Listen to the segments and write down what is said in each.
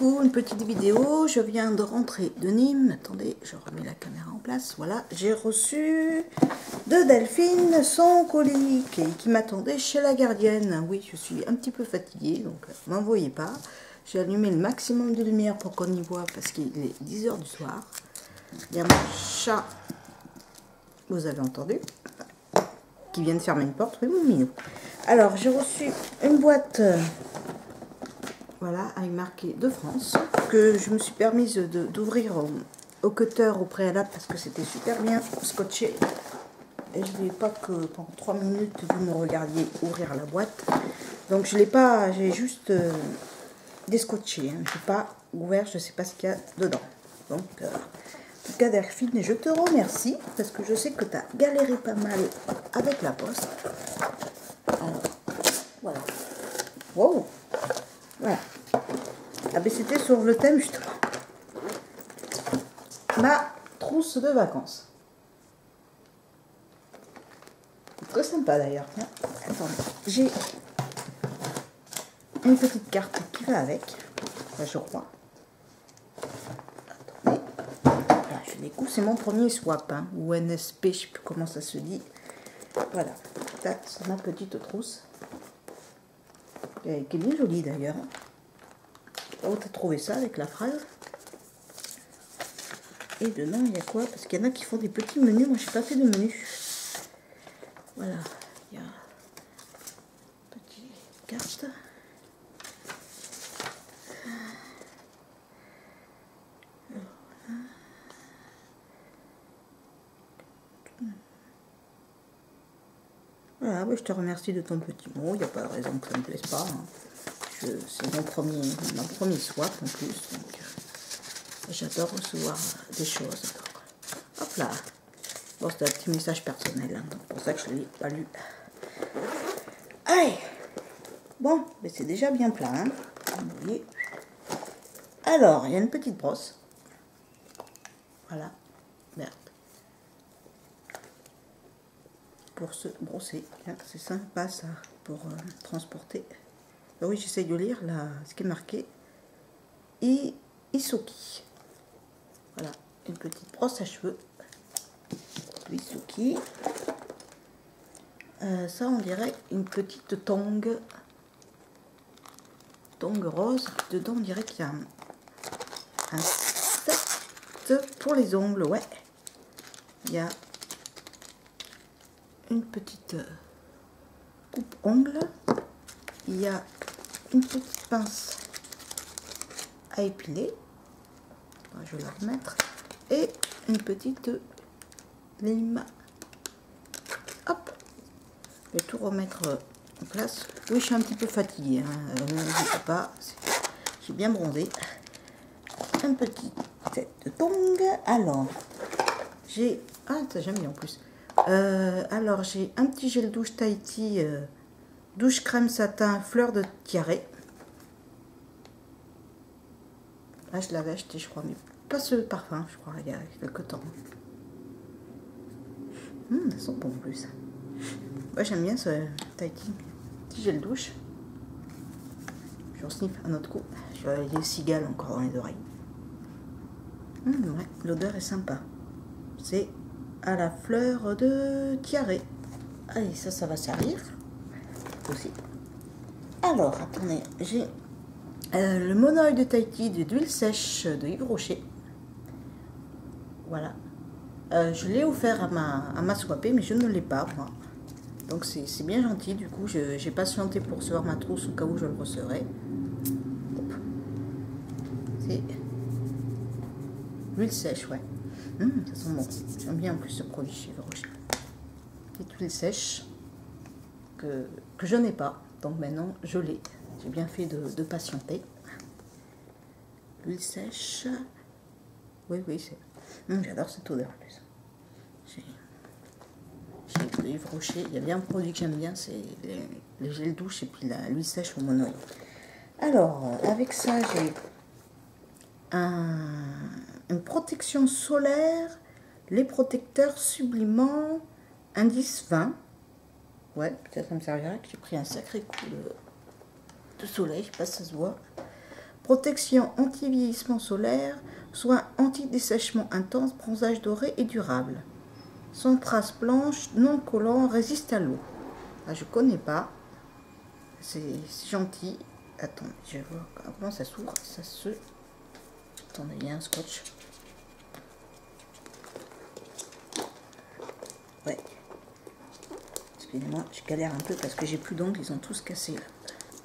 Coucou, une petite vidéo, je viens de rentrer de Nîmes, attendez, je remets la caméra en place, voilà, j'ai reçu de Delphine son colis qui m'attendait chez la gardienne. Oui, je suis un petit peu fatiguée, donc m'en voyez pas. J'ai allumé le maximum de lumière pour qu'on y voit parce qu'il est 10 h du soir. Il y a mon chat, vous avez entendu, qui vient de fermer une porte, oui mon minou. Alors, j'ai reçu une boîte... voilà, avec marqué de France, que je me suis permise d'ouvrir au cutter au préalable parce que c'était super bien scotché. Et je ne voulais pas que pendant 3 minutes vous me regardiez ouvrir la boîte. Donc je l'ai pas, j'ai juste descotché. Hein. Je n'ai pas ouvert, je ne sais pas ce qu'il y a dedans. Donc, en tout cas, Delphine, je te remercie parce que je sais que tu as galéré pas mal avec la poste. Alors, voilà. Wow! Voilà. Ah ben c'était sur le thème justement. Ma trousse de vacances. Très sympa d'ailleurs. Attendez. J'ai une petite carte qui va avec. Enfin, je crois. Attendez. Voilà, je découvre. C'est mon premier swap. Hein, ou NSP, je ne sais plus comment ça se dit. Voilà. Ça, c'est ma petite trousse. Qui est bien jolie d'ailleurs. Oh, t'as trouvé ça avec la phrase. Et dedans, il y a quoi? Parce qu'il y en a qui font des petits menus. Moi, je n'ai pas fait de menu. Voilà. Il y a une petite carte. Voilà, je te remercie de ton petit mot. Il n'y a pas de raison que ça ne me plaise pas. Hein. C'est mon premier swap en plus. Donc, j'adore recevoir des choses. Hop là. Bon, c'est un petit message personnel. Hein, donc pour ça que je ne l'ai pas lu. Allez. Bon, mais c'est déjà bien plein. Hein, vous voyez. Alors, il y a une petite brosse. Voilà. Merde. Pour se brosser. C'est sympa ça. Pour transporter. Ah oui, j'essaye de lire là, ce qui est marqué. Isuki. Voilà, une petite brosse à cheveux. Isuki. Ça, on dirait une petite tongue. Tongue rose. Dedans, on dirait qu'il y a un set pour les ongles. Ouais. Il y a une petite coupe-ongle. Il y a une petite pince à épiler. Je vais la remettre. Et une petite lime. Hop. Je vais tout remettre en place. Oui, je suis un petit peu fatiguée. Hein. Ne vous pas. J'ai bien bronzé. Un petit set de tongs. Alors, j'ai... Ah, ça j'aime bien en plus. Alors, j'ai un petit gel douche Tahiti. Douche crème satin fleur de tiare. Là, je l'avais acheté, je crois, mais pas ce parfum, je crois, il y a quelques temps. Ça sent bon en plus. Ouais, j'aime bien ce Tahiti. Petit gel douche. Je sniffe un autre coup. J'ai les cigales encore dans les oreilles. Ouais, l'odeur est sympa. C'est à la fleur de tiare. Allez, ça va servir. Aussi. Alors, attendez, j'ai le monoeil de Tahiti d'huile sèche de Yves Rocher. Voilà. Je l'ai offert à ma swapée, mais je ne l'ai pas, moi. Donc, c'est bien gentil. Du coup, j'ai patienté pour recevoir ma trousse au cas où je le recevrai. C'est l'huile sèche, ouais. Ça sent bon. J'aime bien en plus ce produit chez Yves Rocher. Petite huile sèche que je n'ai pas. Donc maintenant, je l'ai. J'ai bien fait de patienter. L'huile sèche. Oui, c'est... j'adore cette odeur en plus. Chez Yves Rocher, il y a bien un produit que j'aime bien, c'est les gels douche et puis l'huile sèche au monoeil. Alors, avec ça, j'ai une protection solaire, les protecteurs sublimants, indice 20. Ouais, peut-être ça me servira que j'ai pris un sacré coup de soleil, je sais pas si ça se voit. Protection anti-vieillissement solaire, soin anti-dessèchement intense, bronzage doré et durable. Sans trace blanche, non collant, résiste à l'eau. Ah, je connais pas. C'est gentil. Attends, je vais voir comment ça s'ouvre. Ça se... Attendez, il y a un scotch. Ouais. Excusez-moi, je galère un peu parce que j'ai plus d'ongles, ils ont tous cassé là.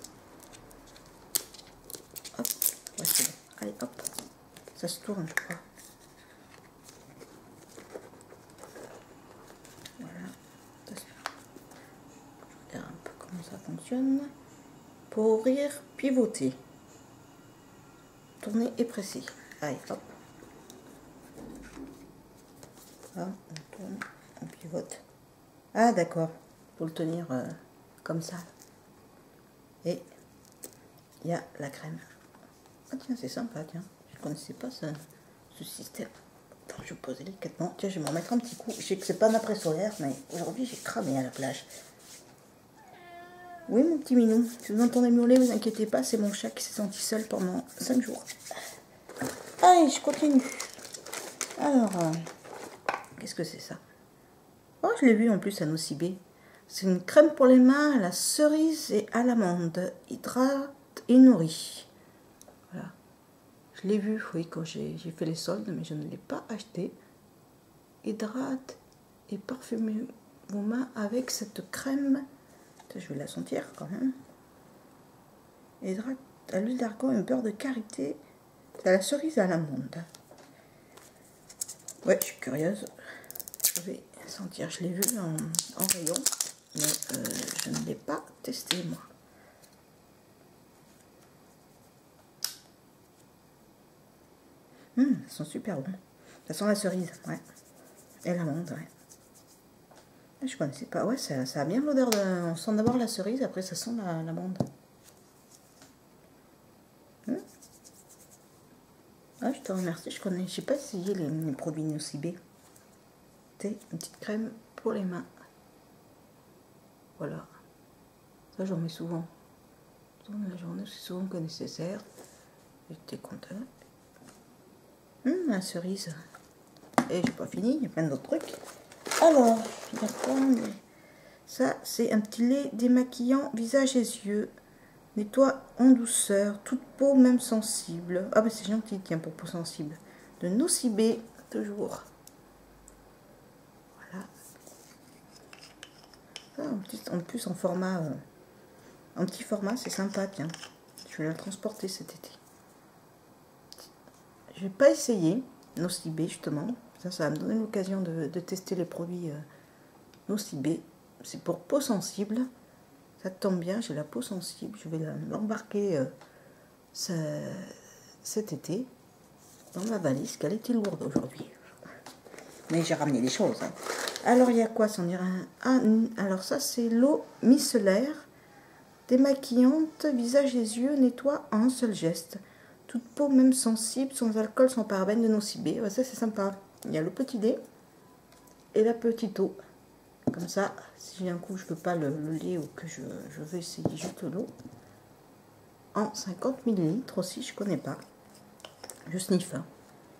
Hop, ouais, c'est bon. Allez, hop. Ça se tourne, je crois. Voilà. Je regarde un peu comment ça fonctionne. Pour ouvrir, pivoter. Tourner et presser. Allez, hop. Là, on tourne, on pivote. Ah, d'accord. Pour le tenir comme ça. Et il y a la crème. Ah tiens, c'est sympa, tiens. Je ne connaissais pas ce système. Attends, je vais poser délicatement. Tiens, je vais m'en mettre un petit coup. Je sais que c'est pas un après-solaire, mais aujourd'hui, j'ai cramé à la plage. Oui, mon petit minou. Si vous entendez miauler, vous inquiétez pas, c'est mon chat qui s'est senti seul pendant 5 jours. Allez, je continue. Alors, qu'est-ce que c'est ça? Oh, je l'ai vu en plus à Nocibé. C'est une crème pour les mains à la cerise et à l'amande. Hydrate et nourrit. Voilà. Je l'ai vu, oui, quand j'ai fait les soldes, mais je ne l'ai pas acheté. Hydrate et parfumez vos mains avec cette crème. Je vais la sentir quand même. Hydrate à l'huile d'argan et beurre de karité. C'est à la cerise et à l'amande. Ouais, je suis curieuse. Je vais sentir. Je l'ai vu en rayon, mais je ne l'ai pas testé moi. Ça sent super bon. Ça sent la cerise, ouais. Et l'amande, ouais. Je connaissais pas. Ouais, ça a bien l'odeur de... On sent d'abord la cerise, après ça sent l'amande. Ah, je te remercie. Je sais pas essayé les produits Nocibé. C'est une petite crème pour les mains. Voilà. Ça, j'en mets souvent. Dans la journée, c'est souvent que nécessaire. J'étais contente. La cerise. Et j'ai pas fini, il y a plein d'autres trucs. Alors, ça, c'est un petit lait démaquillant visage et yeux. Nettoie en douceur, toute peau, même sensible. Ah, bah c'est gentil, tiens, pour peau sensible. De Nocibé, toujours. Voilà. Ça, en plus, en format. En petit format, c'est sympa, tiens. Je vais la transporter cet été. Je vais pas essayer Nocibé, justement. Ça va me donner l'occasion de tester les produits Nocibé. C'est pour peau sensible. Ça tombe bien, j'ai la peau sensible. Je vais l'embarquer cet été dans ma valise, qu'elle était lourde aujourd'hui. Mais j'ai ramené des choses. Hein. Alors, il y a quoi? Ça, on dirait alors ça, c'est l'eau micellaire, démaquillante, visage et yeux, nettoie en un seul geste. Toute peau, même sensible, sans alcool, sans parabènes, de Nocibé. Ouais, ça, c'est sympa. Il y a le petit dé et la petite eau. Comme ça, si d'un coup je ne veux pas le lait ou que je veux essayer juste l'eau, en 50 ml aussi, je connais pas. Je sniffe. Hein.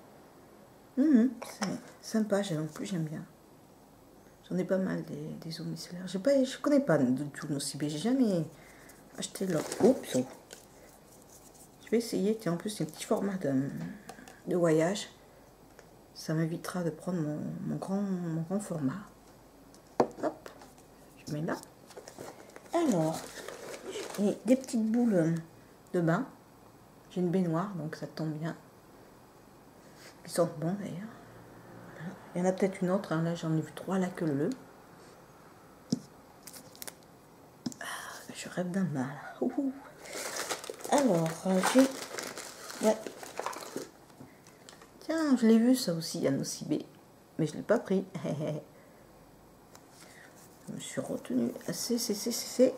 C'est sympa, en plus j'aime bien. J'en ai pas mal des eaux micellaires. Je connais pas de tout Nocibé, j'ai jamais acheté leur. Oups. Je vais essayer, tiens, en plus c'est un petit format de voyage. Ça m'évitera de prendre mon grand format. Hop, je mets là. Alors, j'ai des petites boules de bain. J'ai une baignoire, donc ça tombe bien. Ils sentent bon d'ailleurs. Voilà. Il y en a peut-être une autre, hein. Là j'en ai vu 3 là que le. Je rêve d'un mal. Alors, j'ai... Ouais. Tiens, je l'ai vu ça aussi à Nocibé, mais je ne l'ai pas pris. Je me suis retenue. C'est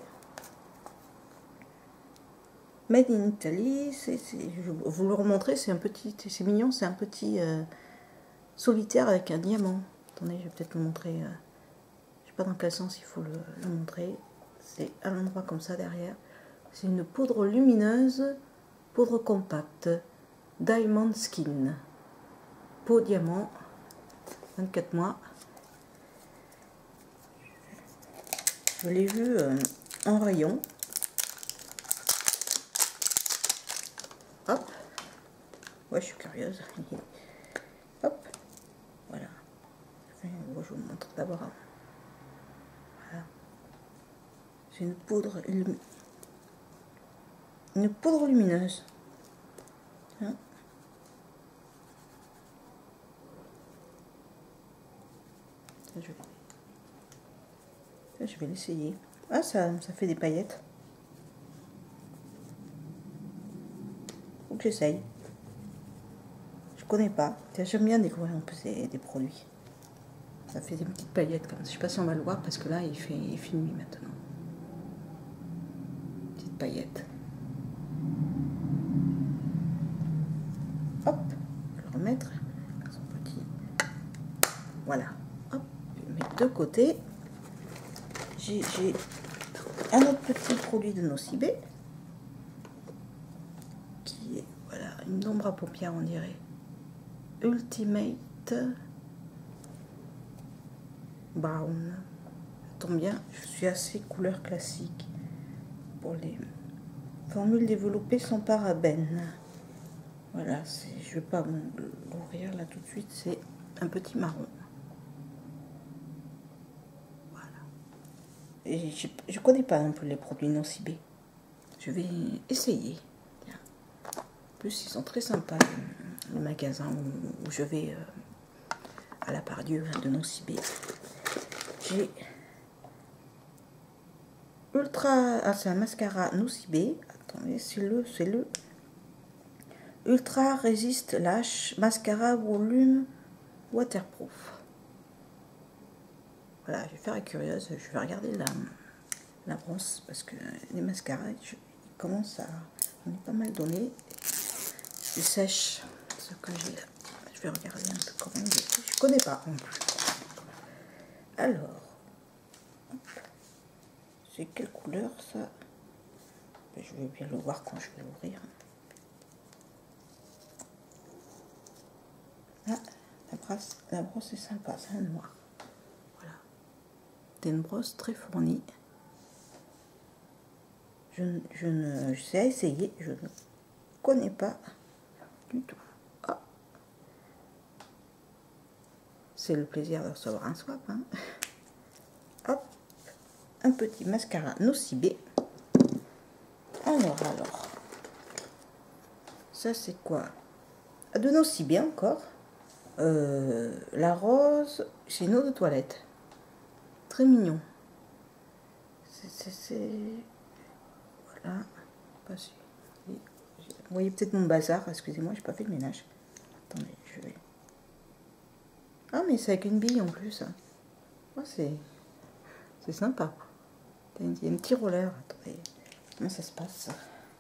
Made in Italy. Je vais vous le remontrer, c'est un petit... C'est mignon, c'est un petit solitaire avec un diamant. Attendez, je vais peut-être le montrer. Je ne sais pas dans quel sens il faut le montrer. C'est à l'endroit comme ça derrière. C'est une poudre lumineuse poudre compacte Diamond Skin, peau diamant, 24 mois. Je l'ai vu en rayon. Hop, ouais, je suis curieuse. Hop, voilà. Bon, je vous montre d'abord. Voilà. C'est une poudre lumineuse. Hein? Je vais l'essayer. Ah, ça fait des paillettes. Faut que j'essaye. Je connais pas. J'aime bien découvrir un peu des produits. Ça fait des petites paillettes comme ça. Je sais pas si on va le voir parce que là il fait nuit maintenant. Petites paillettes. Hop, je vais le remettre. Son petit. Voilà. Hop, je mets de côté. J'ai un autre petit produit de Nocibé qui est voilà une ombre à paupières, on dirait Ultimate Brown. Ça tombe bien, je suis assez couleur classique pour les formules développées sans parabènes. Voilà, je vais pas l'ouvrir là tout de suite, c'est un petit marron. Et je connais pas un peu les produits Nocibé. Je vais essayer. Tiens. En plus, ils sont très sympas, le magasin où je vais à la Pardieu de Nocibé. J'ai c'est un mascara Nocibé. Attendez, c'est le Ultra Résiste Lash Mascara Volume Waterproof. Voilà, je vais faire la curieuse, je vais regarder la brosse parce que les mascaras, ils commencent à on est pas mal donné. Je sèche ce que j'ai là. Je vais regarder un peu comment il est. Je connais pas en plus. Alors, c'est quelle couleur ça? Je vais bien le voir quand je vais l'ouvrir. Ah, la brosse est sympa, c'est un noir. Voilà. C'est une brosse très fournie. Je sais essayer, je ne connais pas du tout. Ah. C'est le plaisir de recevoir un swap. Hein. Hop, un petit mascara Nocibé. Alors, ça c'est quoi? De Nocibé encore. La rose, c'est une eau de toilette. Très mignon. Voilà. Pas sûr. Vous voyez peut-être mon bazar, excusez-moi, j'ai pas fait le ménage. Attendez, je vais. Ah, mais c'est avec une bille en plus. Oh, c'est sympa. Il y a un petit roller. Attendez, comment ça se passe?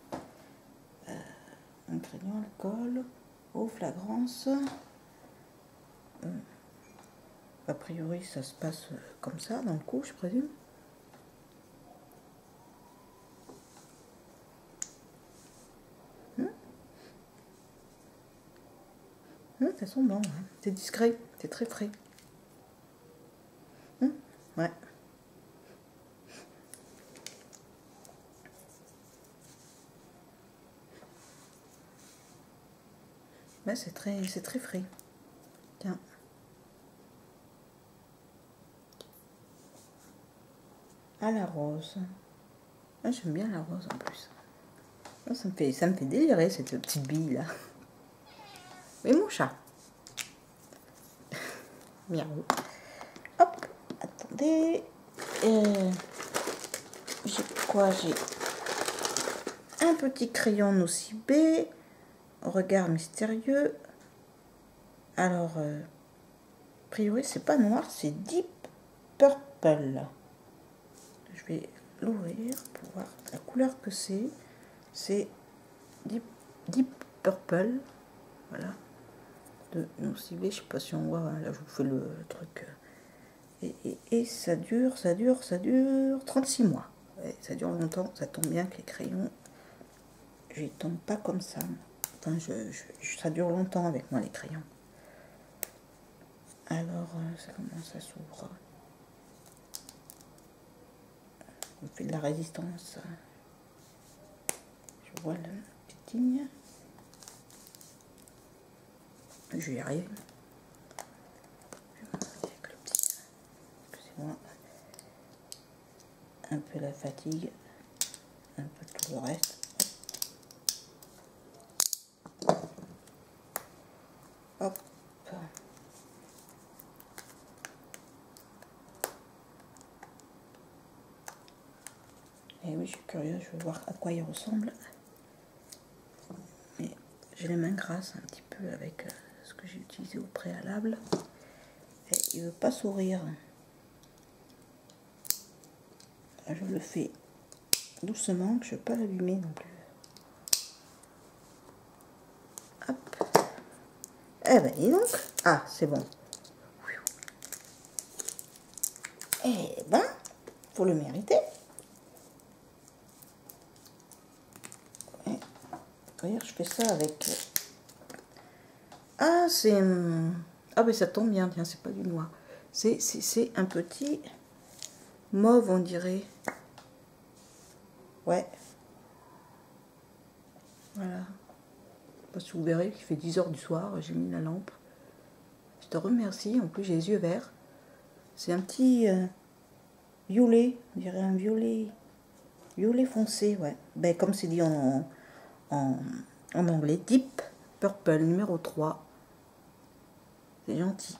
Un crayon alcool, eau flagrance. A priori, ça se passe comme ça, dans le cou, je présume. Ça sent bon, hein. C'est discret, c'est très frais. Ouais. Ouais, c'est très frais. Tiens. À la rose. Ah, j'aime bien la rose en plus. Oh, ça me fait délirer cette petite bille là. Mais mon chat. Miaou. Hop, attendez. J'ai quoi? J'ai un petit crayon Nocibé. Regard mystérieux. Alors, a priori, c'est pas noir, c'est Deep Purple. Je vais l'ouvrir pour voir la couleur que c'est. C'est Deep Purple. Voilà. De Nocibé, je sais pas si on voit. Là, je vous fais le truc. Et ça dure 36 mois. Ouais, ça dure longtemps, ça tombe bien que les crayons je ne tombe pas comme ça. Enfin, ça dure longtemps avec moi les crayons. Alors, ça commence à s'ouvrir. On fait de la résistance. Je vois le petit. Je vais y arriver. Avec le petit. Excusez-moi. Un peu la fatigue. Un peu tout le reste. Hop. Et oui, je suis curieuse, je veux voir à quoi il ressemble. Mais j'ai les mains grasses un petit peu avec ce que j'ai utilisé au préalable. Et il ne veut pas s'ouvrir. Je le fais doucement, que je ne veux pas l'abîmer non plus. Hop. Eh ben dis donc. Ah, c'est bon. Eh ben, faut le mériter. Regarde, je fais ça avec... Ah, c'est... Ah, ben ça tombe bien, tiens, c'est pas du noir. C'est un petit mauve, on dirait. Ouais. Voilà. Parce que vous verrez qu'il fait 10 h du soir, j'ai mis la lampe. Je te remercie, en plus j'ai les yeux verts. C'est un petit violet, on dirait un violet foncé, ouais. Ben, comme c'est dit en anglais, Deep Purple numéro 3. C'est gentil.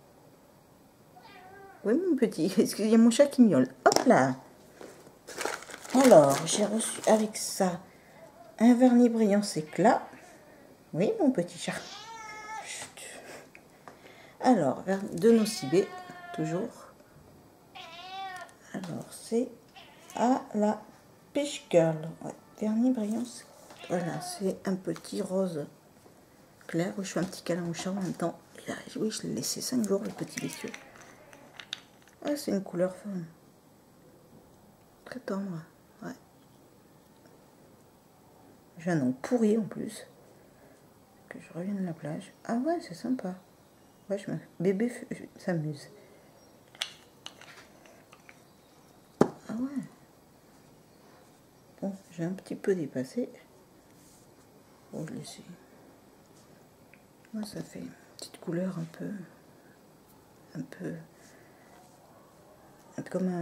Oui, mon petit, excusez, il y a mon chat qui miaule. Hop là. Alors, j'ai reçu avec ça un vernis brillant éclat. Oui, mon petit chat. Chut. Alors, de Nocibé, toujours. Alors, c'est à la Peach Girl. Ouais, vernis brillant. Voilà, c'est un petit rose clair. Je fais un petit câlin au chat en même temps. Et là, oui, je l'ai laissé 5 jours, le petit bestiau. Ah, c'est une couleur très tendre. Ouais. J'ai un nom pourri en plus. Que je revienne de la plage. Ah ouais, c'est sympa. Ouais, bébé s'amuse. Ah ouais. Bon, j'ai un petit peu dépassé. Bon, je laisse. Moi, ça fait une petite couleur un peu comme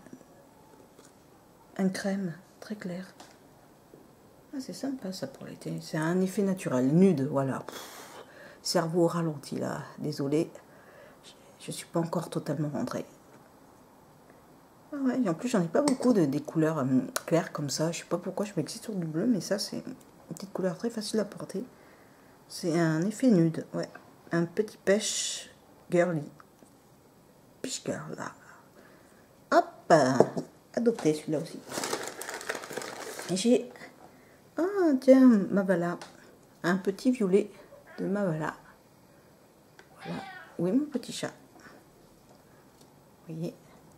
un crème très clair. Ah, c'est sympa ça pour l'été. C'est un effet naturel, nude, voilà. Cerveau ralenti là, désolé. Je suis pas encore totalement rentrée. Ah ouais, et en plus j'en ai pas beaucoup des couleurs claires comme ça. Je sais pas pourquoi je m'excite sur du bleu, mais ça c'est une petite couleur très facile à porter. C'est un effet nude, ouais. Un petit pêche girly. Peach girl là. Hop, adopté celui-là aussi. Et j'ai... Ah tiens, Mavala. Un petit violet de Mavala. Voilà. Oui, mon petit chat. Vous voyez.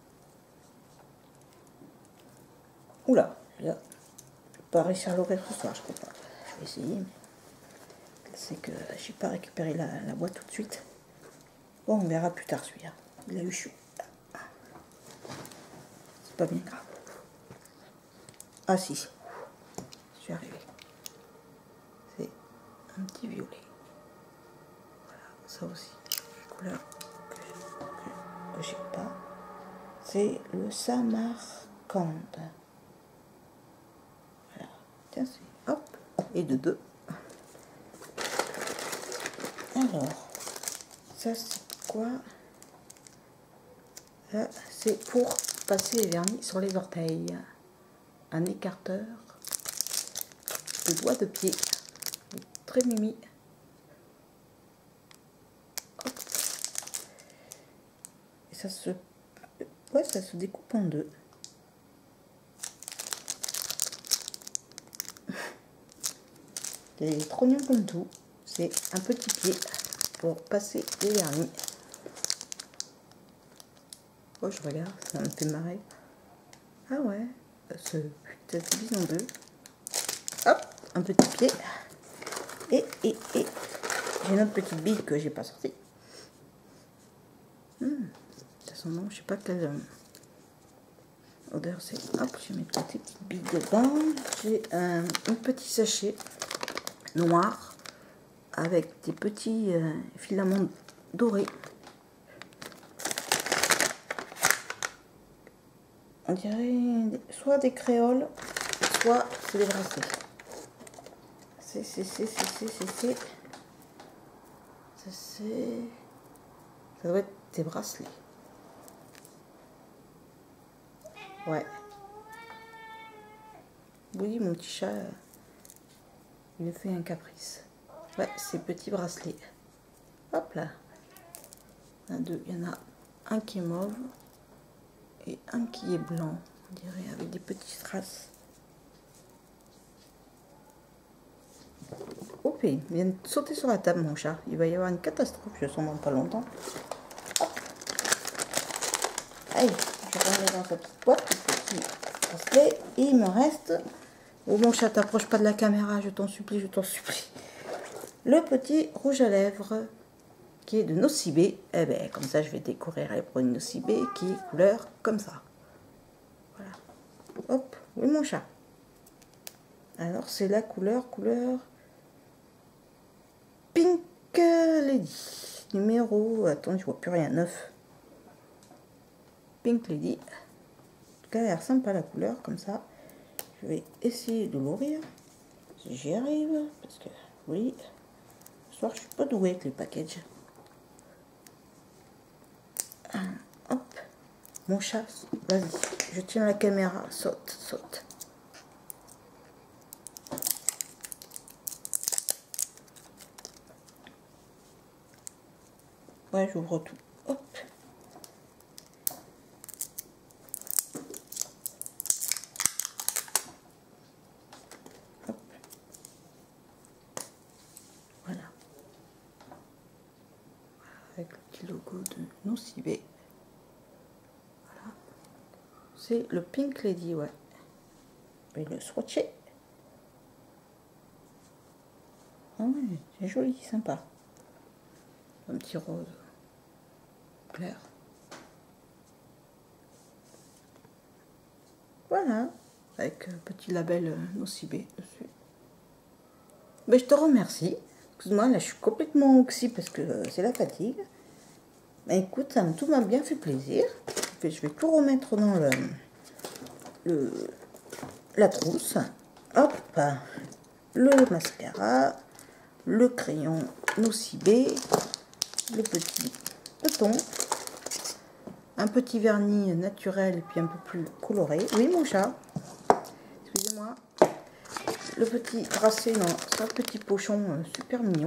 Oula, là. Je ne vais pas réussir à l'ouvrir ce soir, je crois pas. Je vais essayer, mais c'est que j'ai pas récupéré la boîte tout de suite. Bon, on verra plus tard celui-là. Il a eu chaud. C'est pas bien grave. Ah si, je suis arrivée. C'est un petit violet. Voilà, ça aussi, couleur que j'ai pas. C'est le Samarcande. Voilà, tiens, c'est hop, et de deux. Alors, ça c'est quoi? Là, c'est pour passer les vernis sur les orteils. Un écarteur de doigts de pied. Très mimi. Hop. Et ça se... Ouais, ça se découpe en deux. C'est trop mignon comme tout. C'est un petit pied pour passer les vernis. Oh, je regarde, ça me fait marrer. Ah ouais, ça se divise en deux. Hop, un petit pied. Et j'ai une autre petite bille que j'ai pas sortie. Ça sent bon, je sais pas quelle odeur c'est. Hop, je vais mettre une petite bille dedans. J'ai un petit sachet noir avec des petits filaments dorés. On dirait soit des créoles, soit c'est des bracelets. Ça doit être des bracelets. Ouais. Oui, mon petit chat, il me fait un caprice. Ouais, ces petits bracelets. Hop là. Il y en a deux. Il y en a un qui est mauve et un qui est blanc, on dirait, avec des petits strass. Oh, il vient de sauter sur la table, mon chat. Il va y avoir une catastrophe, je sens dans pas longtemps. Hop. Allez, je remets dans sa petite boîte le petit bracelet. Et il me reste... Oh, mon chat, t'approche pas de la caméra, je t'en supplie, je t'en supplie. Le petit rouge à lèvres qui est de Nocibé. Eh ben, comme ça, je vais découvrir les produits Nocibé qui est couleur comme ça. Voilà. Hop, oui, mon chat. Alors, c'est la couleur Pink Lady. Numéro, attends, je vois plus rien, 9. Pink Lady. En tout cas, elle a l'air sympa la couleur, comme ça. Je vais essayer de l'ouvrir. Si j'y arrive, parce que, oui, ce soir, je suis pas douée avec les packages. Hop, mon chat, vas-y, je tiens la caméra, saute, saute. Ouais, j'ouvre tout. Hop. Hop. Voilà. Avec le petit logo de Nocibé. Voilà. C'est le Pink Lady, ouais. Et le swatché. Ah ouais, c'est joli, sympa. Un petit rose clair. Voilà, avec un petit label Nocibé dessus. Mais je te remercie. Excuse-moi, là je suis complètement oxy parce que c'est la fatigue. Mais écoute, tout m'a bien fait plaisir. Je vais tout remettre dans la trousse. Hop, le mascara, le crayon Nocibé, le petit bouton, un petit vernis naturel et puis un peu plus coloré. Oui, mon chat, excusez-moi. Le petit bracelet dans son petit pochon super mignon.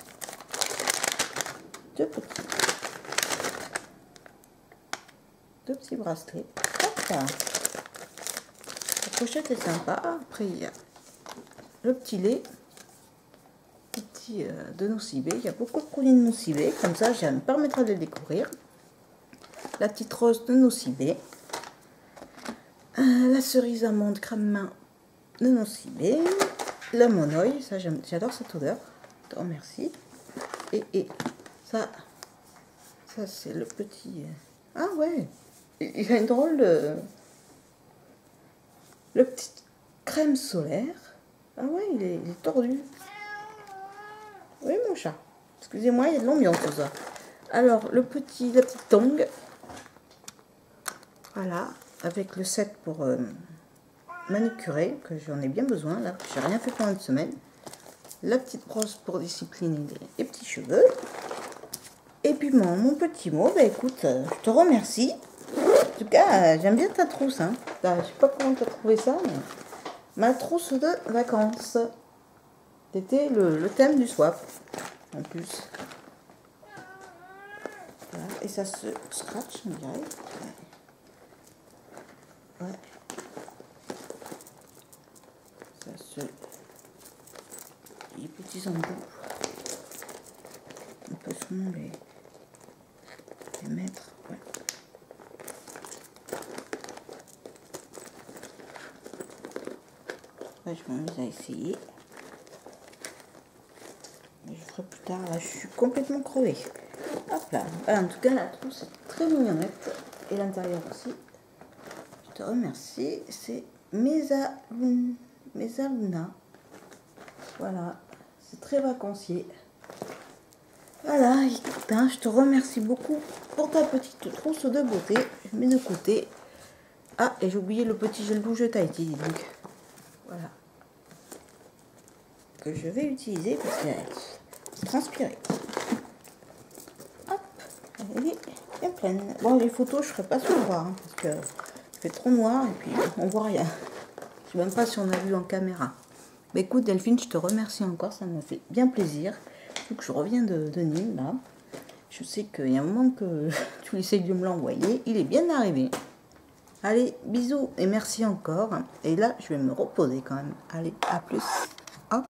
Deux petits bracelets. Hop là. La pochette est sympa. Après, il y a le petit lait. Petit de Nocibé. Il y a beaucoup de produits de Nocibé. Comme ça, ça me permettra de le découvrir. La petite rose de Nocibé. La cerise amande crème main de Nocibé. La monoï. Ça, j'adore cette odeur. Je te remercie. Et ça c'est le petit... Ah ouais, il a une drôle de... Le petit crème solaire. Ah ouais, il est tordu. Oui, mon chat. Excusez-moi, il y a de l'ambiance tout ça. Alors, la petite tongue. Voilà, avec le set pour manicurer, que j'en ai bien besoin. Là, j'ai rien fait pendant une semaine. La petite brosse pour discipliner les petits cheveux. Et puis mon petit mot, bah écoute, je te remercie. En tout cas, j'aime bien ta trousse. Hein. Je sais pas comment tu as trouvé ça, mais ma trousse de vacances. C'était le thème du swap, en plus. Voilà. Et ça se scratch, on dirait. Ouais. Ça se... Les petits embouts. On peut sûrement les mettre. Ouais. Ouais, je m'amuse à essayer. ferai plus tard. Là, je suis complètement crevée. Hop là. En tout cas, la trousse est très mignonnette. Et l'intérieur aussi. Je te remercie. C'est Mezzaluna. Voilà. C'est très vacancier. Voilà, écoute, hein, je te remercie beaucoup pour ta petite trousse de beauté. Je mets de côté. Ah, et j'ai oublié le petit gel douche de Tahiti, donc voilà. Que je vais utiliser parce que c'est transpiré. Hop, elle est bien pleine. Bon, les photos, je ne ferai pas sur le noir, hein, parce que il fait trop noir et puis on voit rien. Je ne sais même pas si on a vu en caméra. Mais écoute, Delphine, je te remercie encore, ça m'a fait bien plaisir. Donc je reviens de Nîmes, là. Je sais qu'il y a un moment que tu essayes de me l'envoyer. Il est bien arrivé. Allez, bisous et merci encore. Et là, je vais me reposer quand même. Allez, à plus. Hop.